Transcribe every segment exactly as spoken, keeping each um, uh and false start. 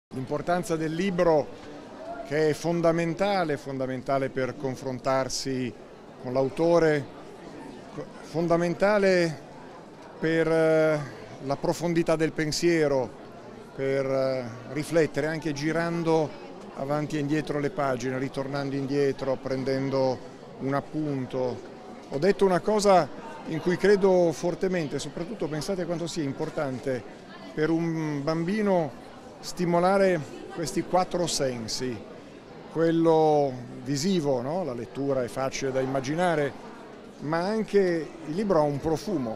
L'importanza del libro, che è fondamentale, fondamentale per confrontarsi con l'autore, fondamentale per la profondità del pensiero, per riflettere anche girando avanti e indietro le pagine, ritornando indietro, prendendo un appunto. Ho detto una cosa in cui credo fortemente, soprattutto pensate quanto sia importante per un bambino stimolare questi quattro sensi, quello visivo, no? La lettura è facile da immaginare, ma anche il libro ha un profumo,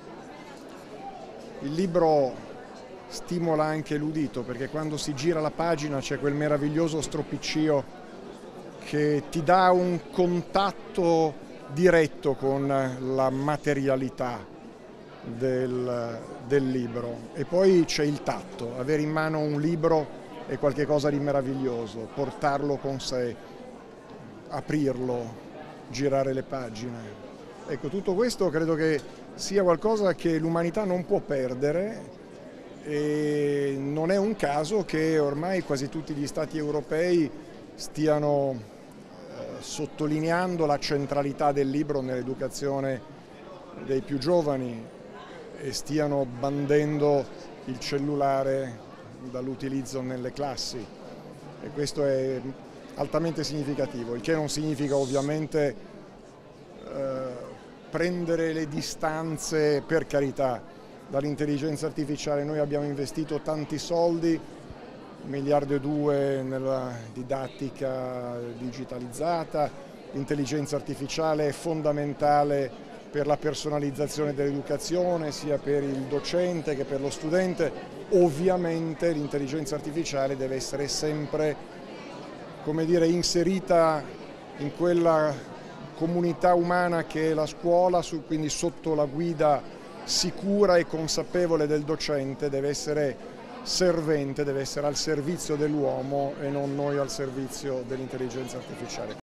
il libro stimola anche l'udito, perché quando si gira la pagina c'è quel meraviglioso stropiccio che ti dà un contatto diretto con la materialità Del, del libro. E poi c'è il tatto, avere in mano un libro è qualcosa di meraviglioso, portarlo con sé, aprirlo, girare le pagine. Ecco, tutto questo credo che sia qualcosa che l'umanità non può perdere, e non è un caso che ormai quasi tutti gli stati europei stiano eh, sottolineando la centralità del libro nell'educazione dei più giovani e stiano bandendo il cellulare dall'utilizzo nelle classi, e questo è altamente significativo, il che non significa ovviamente eh, prendere le distanze, per carità, dall'intelligenza artificiale. Noi abbiamo investito tanti soldi, un miliardo e due nella didattica digitalizzata, l'intelligenza artificiale è fondamentale per la personalizzazione dell'educazione, sia per il docente che per lo studente. Ovviamente l'intelligenza artificiale deve essere sempre, come dire, inserita in quella comunità umana che è la scuola, quindi sotto la guida sicura e consapevole del docente, deve essere servente, deve essere al servizio dell'uomo e non noi al servizio dell'intelligenza artificiale.